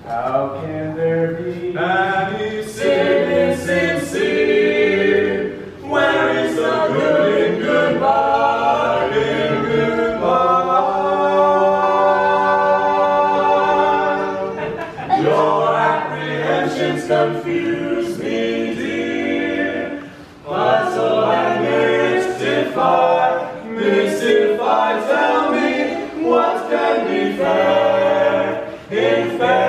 How can there be any sin sincere? Where is the good in goodbye, in goodbye? Your apprehensions confuse me, dear. Puzzle and mystify, tell me what can be fair in fair.